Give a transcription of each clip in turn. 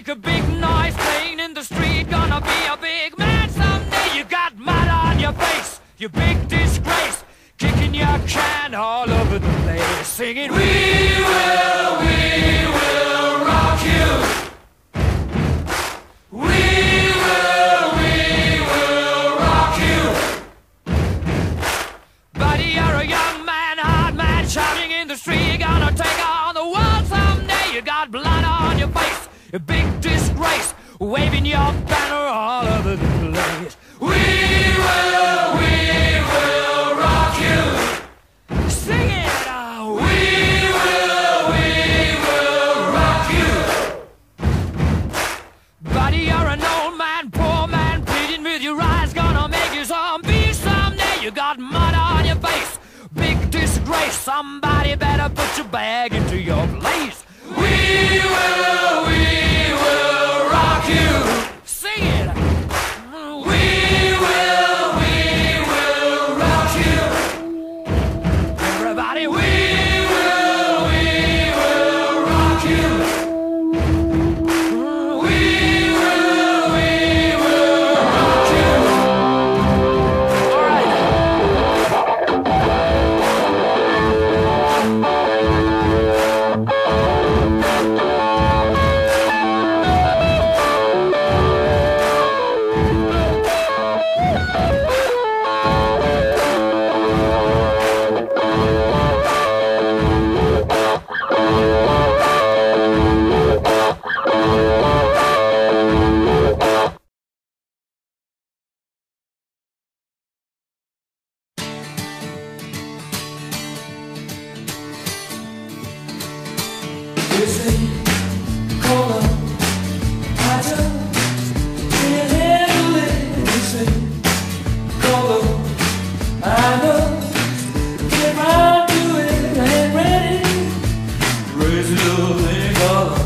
make a big noise playing in the street. Gonna be a big man someday. You got mud on your face, you big disgrace, kicking your can all over the place, singing, we will rock you. We will rock you. Buddy, you're a young man, hard man, shouting in the street. You're gonna take on the world someday. You got blood on your face, a big disgrace, waving your banner all over the place. We will rock you. Sing it out. We will rock you. Buddy, you're an old man, poor man, pleading with your eyes, gonna make you zombie someday. You got mud on your face, big disgrace, somebody better put your bag into your place. We will rock you. Sing it. We will rock you. Everybody, we will rock you. We will rock you. All right. This ain't color, I just can't handle it. This ain't color, I know. Get round to it, ain't ready. Raise it up, ain't color.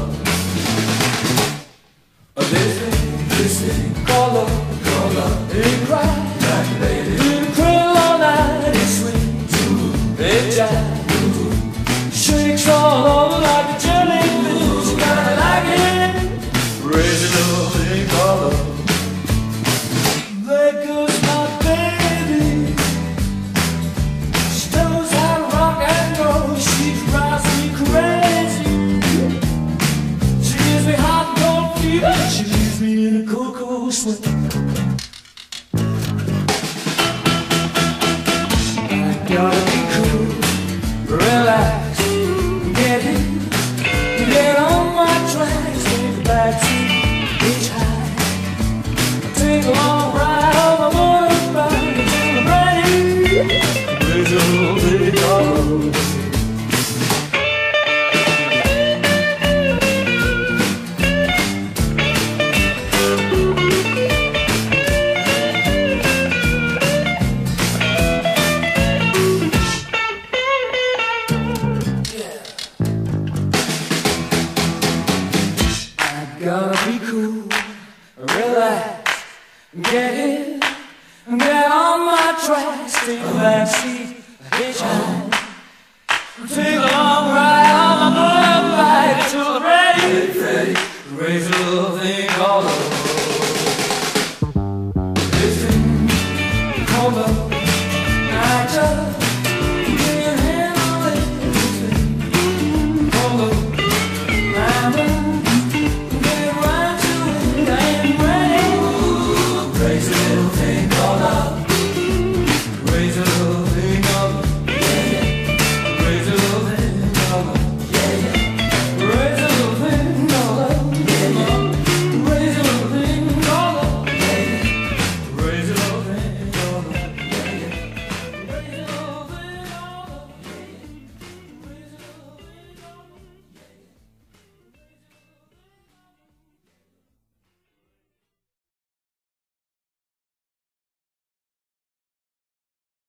This ain't color, ain't cry. Ain't crawl all night, it swings, it jives. Shakes all over like a jellyfish. You gotta like it. Raise it up in color. There goes my baby. She knows how to rock and roll. She drives me crazy. She gives me hot and cold fever. She leaves me in a cocoa sweat. I gotta be cool, relax. Get on my tracks, take the backseat, hitchhike. Take a long ride on my motorbike until I'm ready. Raise a little bit of gotta be cool, relax, get in, get on my tracks, take the backseat, hitchhike, take a long ride on my motorbike until I'm ready, raise a little thing all over.